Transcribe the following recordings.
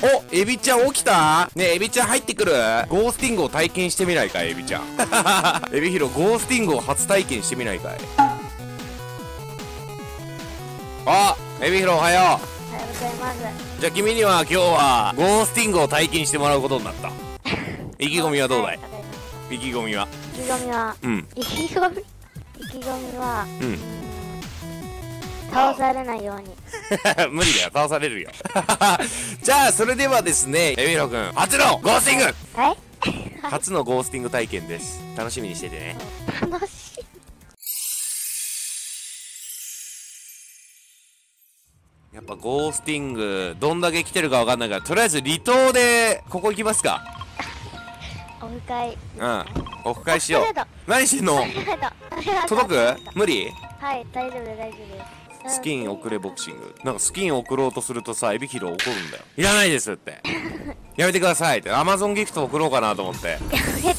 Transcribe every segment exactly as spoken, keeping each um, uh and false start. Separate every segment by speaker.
Speaker 1: お、エビちゃん起きたねえ、エビちゃん入ってくる？ゴースティングを体験してみないかい、エビちゃん。エビヒロ、ゴースティングを初体験してみないかい。あ、エビヒロおはよう。
Speaker 2: おはようございます。
Speaker 1: じゃあ君には今日はゴースティングを体験してもらうことになった。意気込みはどうだい？意気込みは
Speaker 2: 意気込みは
Speaker 1: うん
Speaker 2: 意気込み意気込みは
Speaker 1: うん。
Speaker 2: 倒されないように。
Speaker 1: 無理だよ、倒されるよ。じゃあそれではですね、エビヒロ君初のゴースティング
Speaker 2: はい
Speaker 1: 初のゴースティング体験です。楽しみにしててね。
Speaker 2: 楽しい。
Speaker 1: やっぱゴースティングどんだけ来てるかわかんないから、とりあえず離島でここ行きますか。
Speaker 2: オフ会。
Speaker 1: うん、オフ会しよう。
Speaker 2: ありがとう
Speaker 1: 何してんの？届く？無理？
Speaker 2: はい、大丈夫です、大丈夫です。
Speaker 1: スキン送れボクシング。なんかスキン送ろうとするとさ、エビヒロ怒るんだよ。いらないですってやめてくださいって。アマゾンギフト送ろうかなと思って。
Speaker 2: やめて。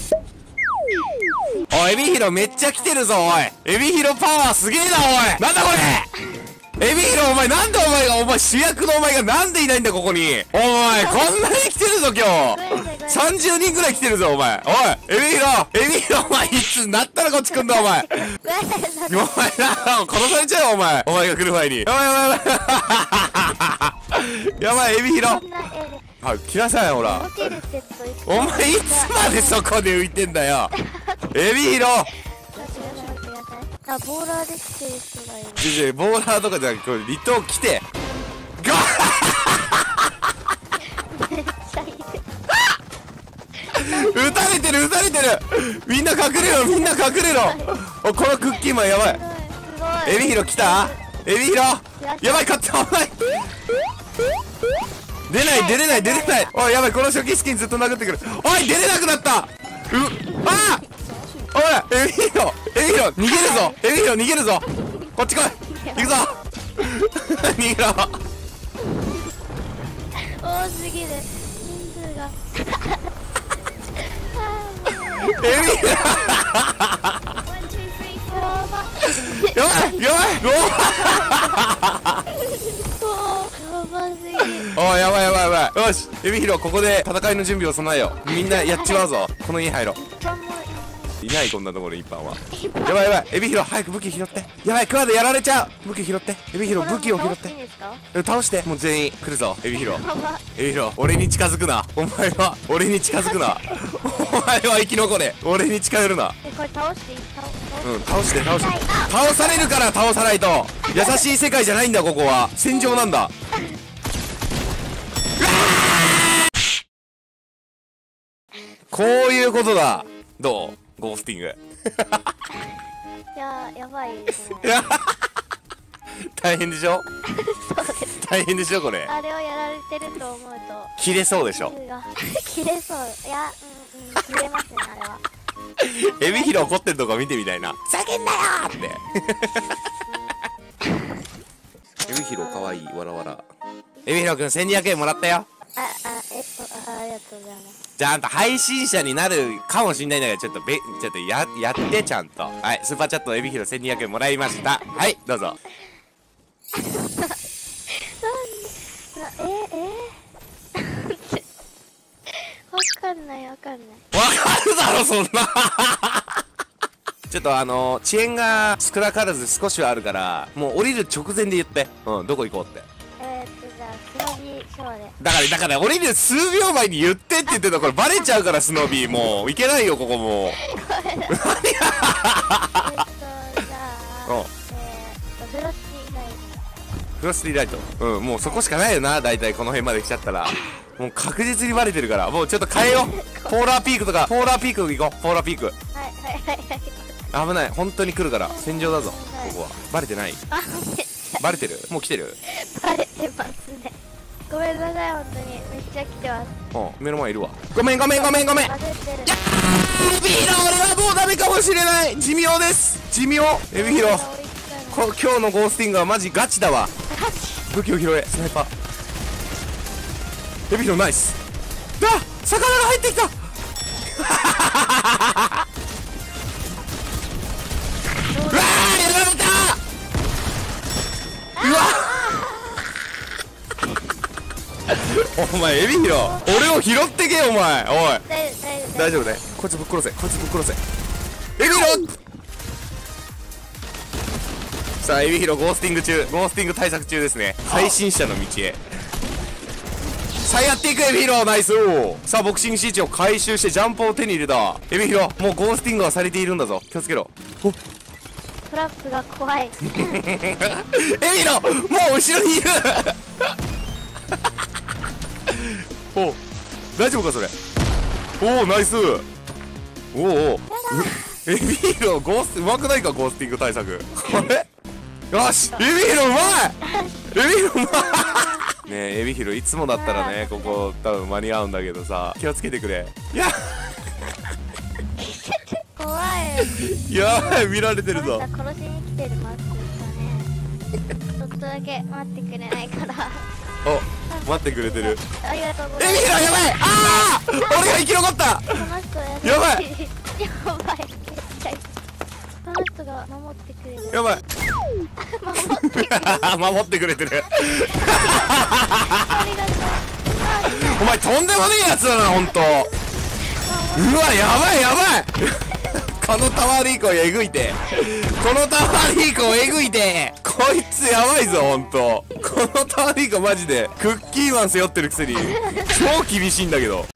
Speaker 1: おい、エビヒロめっちゃ来てるぞ。おい、エビヒロパワーすげえな。おい、なんだこれ。エビヒロお前、なんでお前が、お前主役のお前がなんでいないんだここに。お前こんなに来てるぞ今日。さんじゅうにんぐらい来てるぞお前。おい、エビヒロエビヒロお前いつになったらこっち来んだお前。お前な、殺されちゃうよお前。お前が来る前に。やばいやばいやばい。やばい、エビヒロ。はい、来なさいほら。お前いつまでそこで浮いてんだよ。エビヒロ。
Speaker 2: あ、ボーラーで来てる人がいる。
Speaker 1: じゃじゃボーラーとかじゃなくて、離島来て。ガ
Speaker 2: めっちゃいる。
Speaker 1: 撃たれてる撃たれてる。みんな隠れろみんな隠れろ。お、このクッキーマンやばい。
Speaker 2: すごい。
Speaker 1: エビヒロ来た？エビヒロやばい、勝って危ない。出ない出れない出れない。おいやばい、この初期スキンずっと殴ってくる。おい出れなくなった。うあーおい、エビヒロエビヒロ逃げるぞ。エビヒロ逃げるぞ。こっち来い。行くぞ。逃げろ。
Speaker 2: 多すぎる。人数が。
Speaker 1: エビヒロやばいやばい。おいやばいやばいやばい。よし、エビヒロここで戦いの準備を備えよう。みんなやっちまうぞ。この家入ろう。いない、こんなところ一般は。やばいやばい、エビヒロ早く武器拾って。やばい、クワでやられちゃう。武器拾って。エビヒロ武器を拾って。倒して。もう全員来るぞ。エビヒロエビヒロ俺に近づくな。お前は俺に近づくな。お前は生き残れ。俺に近寄るな。
Speaker 2: え、これ倒していい？
Speaker 1: うん、倒して倒して。倒されるから倒さないと。優しい世界じゃないんだ、ここは戦場なんだ。こういうことだ。どうゴースティング。
Speaker 2: いやー、やばいですね。
Speaker 1: 大変でしょ。
Speaker 2: そうです。
Speaker 1: 大変でしょこれ。
Speaker 2: あれをやられてると思うと
Speaker 1: 切れそうでしょ。
Speaker 2: 切れそう。いや、うんうん、切れますね、あれは。
Speaker 1: エビヒロ怒ってるとこ見てみたいな。叫んだよーって。エビヒロかわいい、わらわら。エビヒロくんせんにひゃくえんもらったよ。
Speaker 2: あ、あ、えっと、あ、ありがとうございます。
Speaker 1: じゃああんた配信者になるかもしんないんだけど、ちょっとべ、ちょっとや、やってちゃんと。はい、スーパーチャットエビヒロせんにひゃくえんもらいました。はい、どうぞ。
Speaker 2: ええわかんないわかんない。
Speaker 1: わかるだろそんな。ちょっとあのー、遅延が少なからず少しはあるから、もう降りる直前で言って。うん、どこ行こうって。
Speaker 2: えー、っとじゃあスノビーショーで。
Speaker 1: だからだから降りる数秒前に言ってって言ってた。これバレちゃうからスノービー。もういけないよここもう。
Speaker 2: えっとじゃあ
Speaker 1: うん、
Speaker 2: えー、っとフロスティーライ
Speaker 1: フロスティーライト。うん、もうそこしかないよな。大体この辺まで来ちゃったらもう確実にバレてるから、もうちょっと変えよう。ポーラーピークとか、ポーラーピーク行こう。ポーラーピーク。
Speaker 2: はいはいはいはい。
Speaker 1: 危ない、本当に来るから。戦場だぞここは。バレてない？
Speaker 2: あ、めっちゃ
Speaker 1: バレてる？もう来てる？
Speaker 2: バレてますね。ごめんなさい、本当にめっちゃ来てます。
Speaker 1: うん、目の前いるわ。ごめんごめんごめんごめん。
Speaker 2: バレてる。
Speaker 1: エビヒロ俺はもうダメかもしれない。寿命です。寿命。エビヒロこ今日のゴースティングはマジガチだわ。武器を拾え。スナイパー。エビヒロナイス。だ、魚が入ってきた。うわー、やられた。うわお前エビヒロ俺を拾ってけよお前。おい
Speaker 2: 大丈夫大丈夫
Speaker 1: 大丈夫ね。こいつぶっ殺せこいつぶっ殺せエビヒロ。さあエビヒロゴースティング中ゴースティング対策中ですね。配信者の道へさあやっていくエビヒロナイス。おーさあボクシングシーチを回収してジャンプを手に入れたエビヒロ。もうゴースティングはされているんだぞ気をつけろ。お
Speaker 2: トラップが怖い。
Speaker 1: エビヒロもう後ろにいるお大丈夫かそれ。おおナイス。おおエビヒロゴースうまくないかゴースティング対策あれよしエビヒロうまいエビヒロうまいねえエビヒロいつもだったらねここ多分間に合うんだけどさ気をつけてくれ。いや
Speaker 2: 怖い。
Speaker 1: やばい見られてるぞ。
Speaker 2: この人殺しに来てるマスクだね。ちょっとだけ待ってくれないから。
Speaker 1: お待ってくれてる。
Speaker 2: ありがとうございます。
Speaker 1: エビヒロやばいああ俺が生き残った
Speaker 2: この人
Speaker 1: やばい
Speaker 2: やばい。めっちゃいい。この人が守ってくれる。
Speaker 1: やばい
Speaker 2: 守ってくれる。
Speaker 1: 守ってくれてる
Speaker 2: ありがとう。
Speaker 1: お前とんでもねえやつだなほんと。うわやばいやばいこのタワーリーコえぐいてこのタワーリーコえぐいてこいつやばいぞほんと。このタワーリーコマジでクッキーマン背負ってるくせに超厳しいんだけど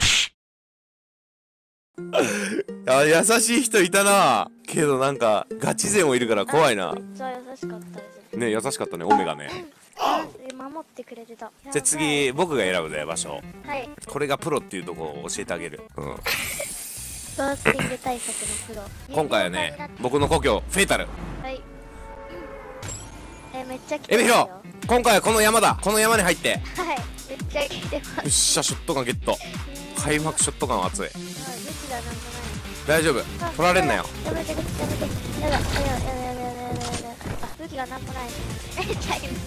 Speaker 1: あ優しい人いたなけどなんかガチ勢もいるから怖いな。
Speaker 2: めっちゃ優しかったです。
Speaker 1: ね優しかったねオメガね。
Speaker 2: あ守ってくれてた。
Speaker 1: じゃあ次僕が選ぶぜ場所。
Speaker 2: はい。
Speaker 1: これがプロっていうとこを教えてあげる。うん
Speaker 2: ゴースティング対策のプロ。
Speaker 1: 今回はね僕の故郷フェイタル。
Speaker 2: はい。えめっちゃ来て
Speaker 1: エビヒロ
Speaker 2: ますよ。
Speaker 1: 今回はこの山だこの山に入ってよ
Speaker 2: はい。めっちゃ来てます。
Speaker 1: っしゃショットガンゲット。開幕ショットガンは熱い。
Speaker 2: あ武器がなんかない。
Speaker 1: 大丈夫取られんなよ。
Speaker 2: やめてやめてやだやだやだやだやだやだやだ。あ武器がなんもない。めっちゃいる。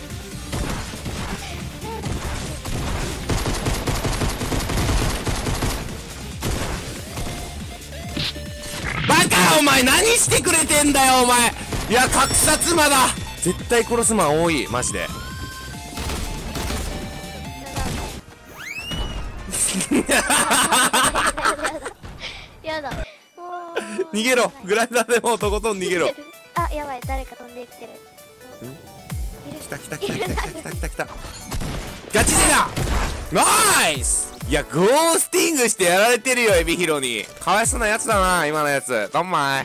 Speaker 1: バカお前何してくれてんだよお前。いや格殺魔だ絶対殺す魔多いマジで
Speaker 2: やだ。もう
Speaker 1: 逃げろグライダーでもうとことん逃げろ。
Speaker 2: あやばい誰か飛んできてる。
Speaker 1: 来た来た来た来た来た来た来た来たガチ勢だナイス。いやゴースティングしてやられてるよエビヒロに。かわいそうなやつだな今のやつ。どんまい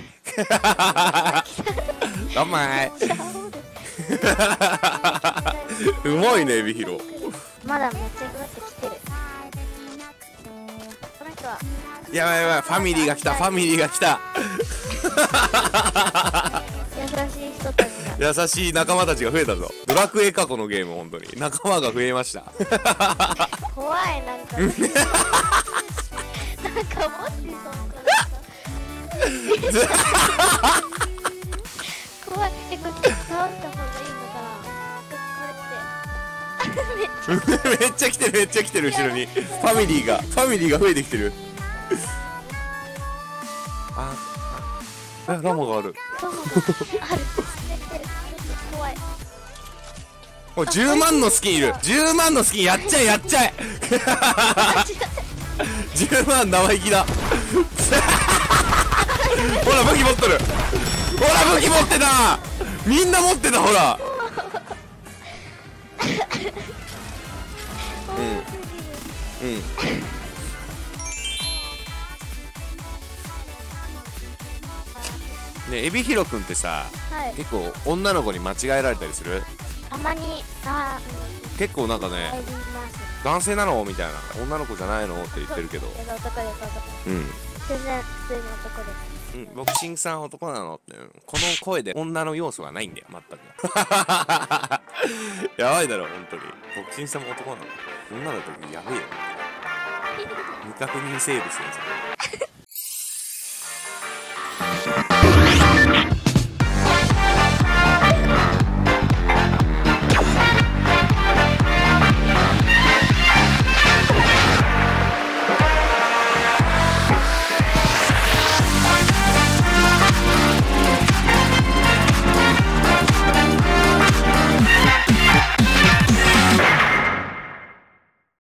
Speaker 1: どんまいうまいねエビヒロ。
Speaker 2: まだめっちゃ配ってきてる。この人は
Speaker 1: やばいやばいファミリーが来たファミリーが来た
Speaker 2: 優しい人たちが。
Speaker 1: 優しい仲間たちが増えたぞ。ドラクエかこのゲーム本当に仲間が増えました
Speaker 2: 怖いなんかなんか持ってそう怖い。えこれ倒した方がいいのかな。これってめっちゃ
Speaker 1: めっちゃ来てるめっちゃ来てる後ろにファミリーがファミリーが増えてきてるああラマがある
Speaker 2: そうなのある。怖い。
Speaker 1: おいじゅうまんのスキンいるじゅうまんのスキンやっちゃえやっちゃえじゅうまん生意気だほら武器持ってるほら武器持ってたみんな持ってたほらうんうんねえエビヒロくんってさ
Speaker 2: はい。
Speaker 1: 結構女の子に間違えられたりする。
Speaker 2: たまにあ
Speaker 1: 結構なんかね
Speaker 2: 入ります。
Speaker 1: 男性なのみたいな女の子じゃないのって言ってるけど
Speaker 2: いや男です男。
Speaker 1: うん
Speaker 2: 全然普通の男です。
Speaker 1: うん、ボクシングさん男なのって、うんこの声で女の要素はないんだよ全くやばいだろ本当にボクシングさんも男なの女だとやべえよ未確認生物ですよ